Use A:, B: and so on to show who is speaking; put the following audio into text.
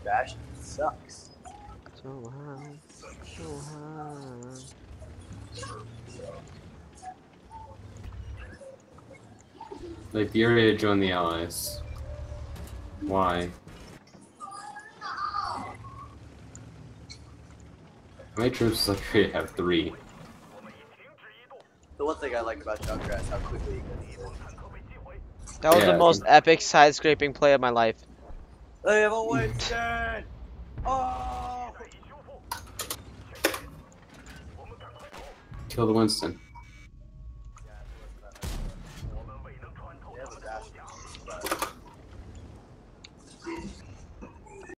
A: Bastion sucks.
B: So high, so high.
C: Liberia joined the Allies. Why? How many troops does Liberia have? 3.
A: The one thing I like about Junkrat is how quickly he gets it.
B: That was
C: Yeah,
B: the most epic side scraping play of my life.
A: They have always said, oh!
C: Kill the Winston.